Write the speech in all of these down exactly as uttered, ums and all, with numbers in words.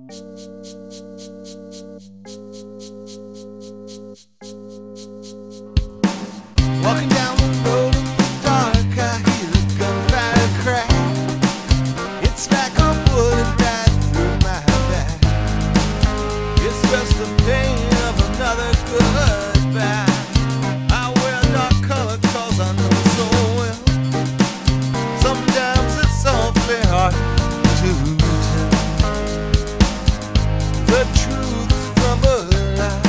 Walking down the road in the dark, I hear a gunfire crack. It's like a bullet right through my back. It's just the pain of another goodbye. I wear a dark color cause I know so well. Sometimes it's awfully hard to tell the truth from a lie.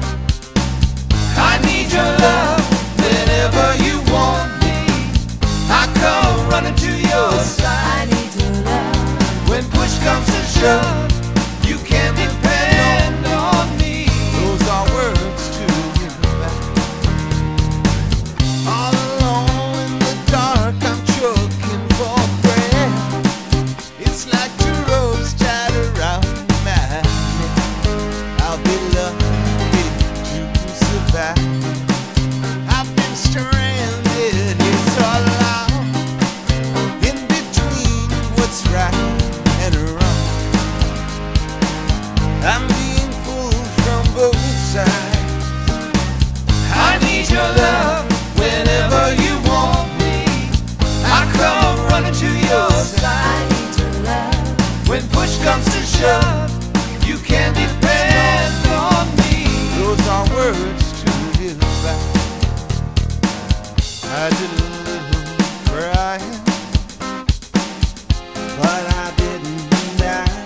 I need your love whenever you want me. I come running to your side. I need your love. When push comes to shove, you can depend on me. Those are words to give back. All alone in the dark, I'm choking for breath. It's like two ropes tied around my neck. I'll be lucky to survive. I've been stranded here so long, in between what's right and wrong. I'm being pulled from both sides. I need your love whenever you want me. I come running to your side. I need your love. When push comes to shove, you can depend on me. Those are words to live by. I did a little crying, but I didn't die.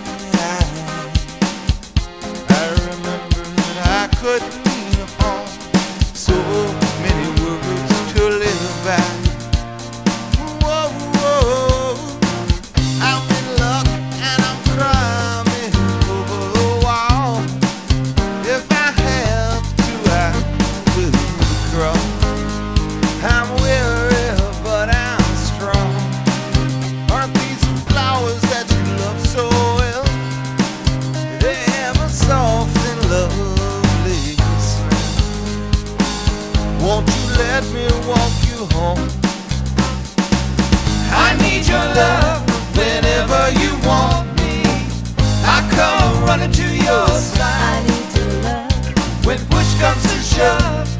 I remember that I couldn't afford so many words to live by. Whoa, whoa, I'm in luck and I'm climbing over the wall. If I have to, I will crawl. I'm weary, but I'm strong. Aren't these the flowers that you love so well? They're ever soft and lovely smell. Won't you let me walk you home? I need your love whenever you want me. I come running to your side. I need your love. When push comes to shove,